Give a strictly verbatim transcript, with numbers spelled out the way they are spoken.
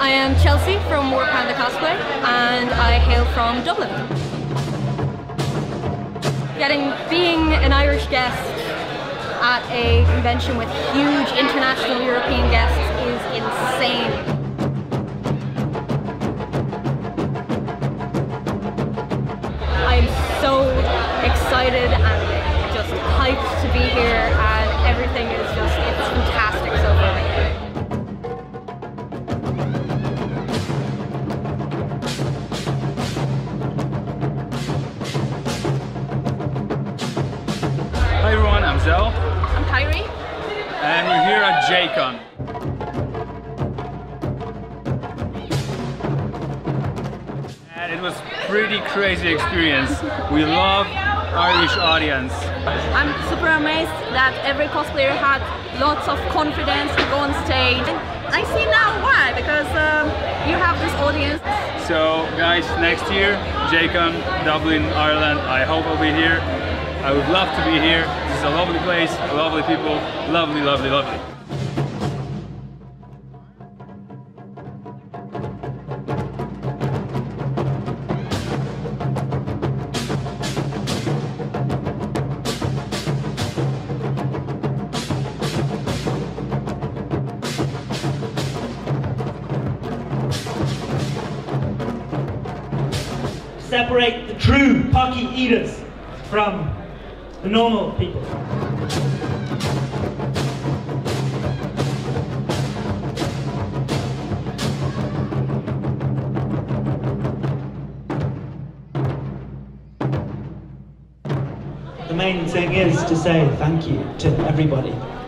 I am Chelsea from Panda Cosplay and I hail from Dublin. Getting, being an Irish guest at a convention with huge international European guests is insane. I'm so excited and just hyped to be here, and everything is just, it's fantastic so far. Hi everyone, I'm Zel. I'm Kairi. And we're here at J-Con. And it was pretty crazy experience. We love Irish audience. I'm super amazed that every cosplayer had lots of confidence to go on stage. I see now why, because um, you have this audience. So guys, next year, J-Con, Dublin, Ireland, I hope I'll be here. I would love to be here. This is a lovely place, lovely people, lovely, lovely, lovely. Separate the true Pocky eaters from the normal people. The main thing is to say thank you to everybody.